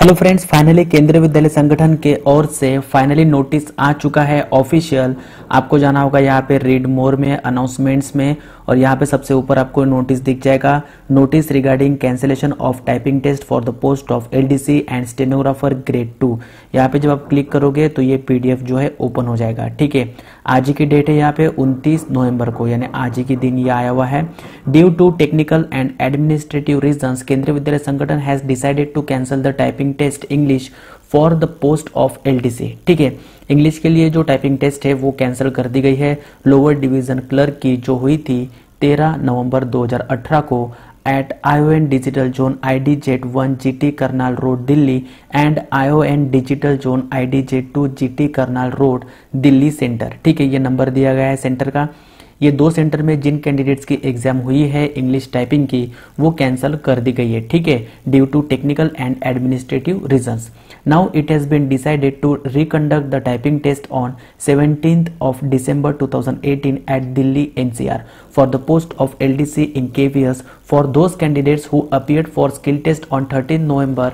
Hello friends, finally केंद्रीय विद्यालय संगठन के ओर से फाइनली नोटिस आ चुका है ऑफिशियल। आपको जाना होगा यहाँ पे रीड मोर में, अनाउंसमेंट्स में, और यहाँ पे सबसे ऊपर आपको नोटिस दिख जाएगा, notice regarding cancellation of typing test for the post of LDC and stenographer grade 2। यहाँ पे जब आप क्लिक करोगे तो ये पीडीएफ जो है ओपन हो जाएगा। ठीक है, आज ही की डेट है यहाँ पे 29 नवंबर को, यानी आज ही के दिन ये आया हुआ है। Due to technical and administrative reasons Kendriya Vidyalaya Sangathan has decided to cancel the typing test English for the post of LDC. ठीक है, इंग्लिश के लिए जो टाइपिंग टेस्ट है वो कैंसिल कर दी गई है। लोअर डिवीजन क्लर्क की जो हुई थी 13 नवंबर 2018 को at ION digital zone IDZ1 GT Karnal road Delhi and ION digital zone IDZ2 GT Karnal road Delhi centre. ठीक है, ये नंबर दिया गया है सेंटर का। ये दो सेंटर में जिन कैंडिडेट्स की एग्जाम हुई है इंग्लिश टाइपिंग की वो कैंसिल कर दी गई है। ठीक है, due to technical and administrative reasons. Now it has been decided to reconduct the typing test on 17th of December 2018 at Delhi NCR for the post of LDC in KVS for those candidates who appeared for skill test on 13 November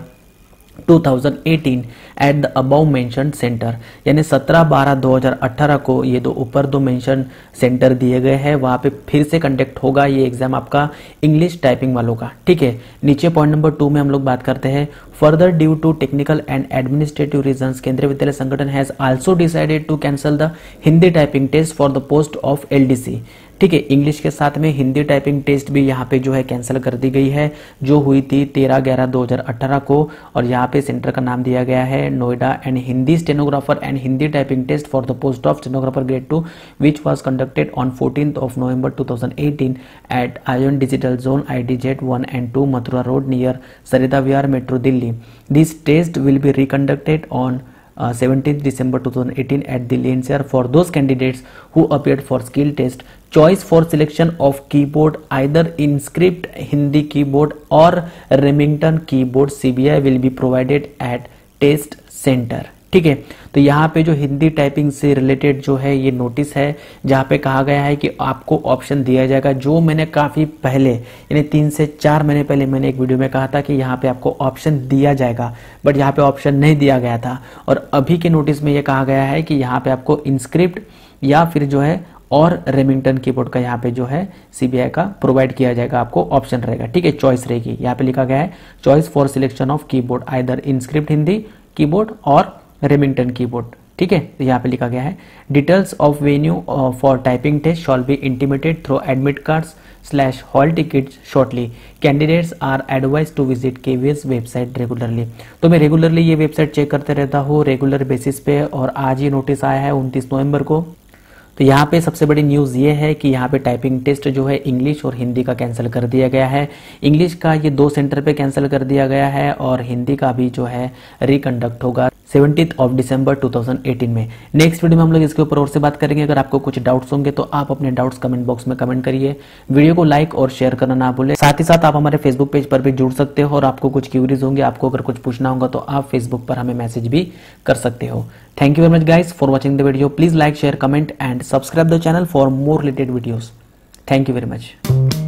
2018 at the above mention centre. यानी 17/12/2018 को ये दो ऊपर दो mention centre दिए गए हैं, वहां पे फिर से कंडक्ट होगा ये एग्जाम आपका इंग्लिश टाइपिंग वालों का। ठीक है, नीचे पॉइंट नंबर 2 में हम लोग बात करते हैं, further due to technical and administrative reasons Kendriya Vidyalaya Sangathan has also decided to cancel the Hindi typing test for the post of LDC. ठीक है, इंग्लिश के साथ में हिंदी टाइपिंग टेस्ट भी यहाँ पे जो है कैंसिल कर दी गई है, जो हुई थी 13/11/2018 को, और यहाँ पे सेंटर का नाम दिया गया है Noida. And Hindi stenographer and Hindi typing test for the post of stenographer grade 2 which was conducted on 14th of November 2018 at ION digital zone IDZ1 and 2 Mathura road near Sarita Vihar metro Delhi. This test will be reconducted on 17th December 2018 at Delhi NCR for those candidates who appeared for skill test. Choice for selection of keyboard either Inscript Hindi keyboard or Remington keyboard CBI will be provided at test center. ठीक है, तो यहाँ पे जो Hindi typing से related जो है ये नोटिस है, जहाँ पे कहा गया है कि आपको ऑप्शन दिया जाएगा, जो मैंने काफी पहले यानी 3 से 4 महीने पहले मैंने एक वीडियो में कहा था कि यहाँ पे आपको ऑप्शन दिया जाएगा, बट यहाँ पे ऑप्शन नहीं दिया गया था। और अभी के नोटिस में ये कहा गया है कि यहाँ पे आपको इंस्क्रिप्ट या फिर जो है और रेमिंगटन कीबोर्ड का यहाँ पे जो है CBI का प्रोवाइड किया जाएगा, आपको ऑप्शन रहेगा। ठीक है, चॉइस रहेगी। यहाँ पे लिखा गया है choice for selection of keyboard either inscript Hindi keyboard और रेमिंगटन कीबोर्ड। ठीक है, तो यहाँ पे लिखा गया है details of venue for typing test shall be intimated through admit cards / hall tickets shortly. Candidates are advised to visit KVS website regularly. तो मैं रेगुलरली ये वेबसाइट चेक करते रहता हूँ रेगुलर बेसिस पे, और आज ये नोटिस आया है 29 नवंबर को। तो यहाँ पे सबसे बड़ी न्यूज ये है कि यहाँ पे टाइपिंग टेस्ट जो है इंग्लिश और हिंदी का कैंसिल कर दिया गया है। इंग्लिश का ये 2 सेंटर पे कैंसिल कर दिया गया है, और हिंदी का भी जो है रिकंडक्ट होगा 17th of December 2018 में। नेक्स्ट वीडियो में हम लोग इसके ऊपर और से बात करेंगे। अगर आपको कुछ डाउट्स होंगे तो आप अपने डाउट्स कमेंट बॉक्स में कमेंट करिए। वीडियो को लाइक और शेयर करना ना भूलें। साथ ही साथ आप हमारे फेसबुक पेज पर भी जुड़ सकते हो, और आपको कुछ क्यूरीज होंगे, आपको अगर कुछ पूछना होगा तो आप फेसबुक पर हमें मैसेज भी कर सकते हो। Thank you very much guys for watching the video. Please like, share, comment and subscribe the channel for more related videos. Thank you very much.